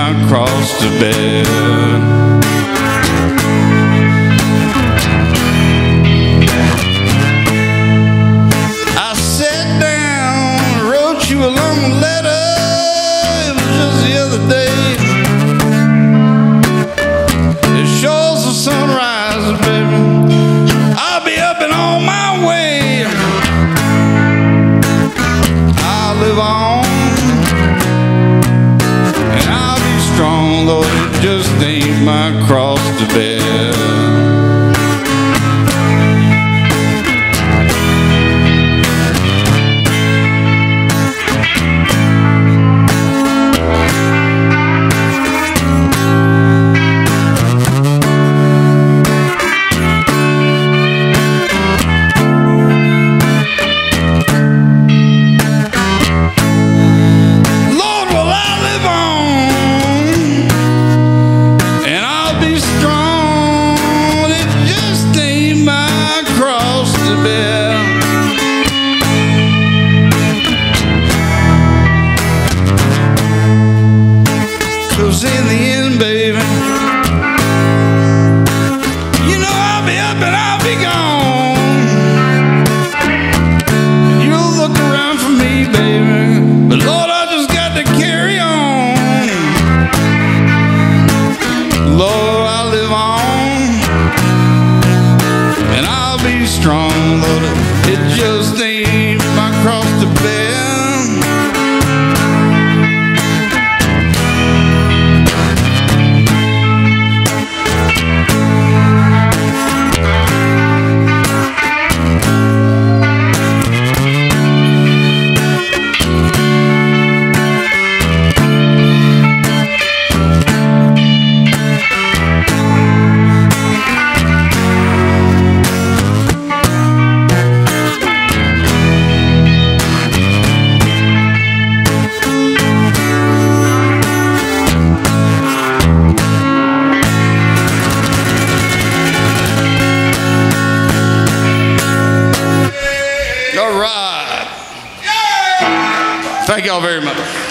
my cross to bear. You a long letter, it was just the other day. It shows the sunrise, baby. I'll be up and on my way. I'll live on, and I'll be strong, though it just ain't my cross to bear. Cause in the end, baby, you know I'll be up and I'll be gone. You'll look around for me, baby, but Lord, I just got to carry on. Lord, I live on, and I'll be strong, Lord, it just ain't my cross to bear. All right. Thank y'all very much.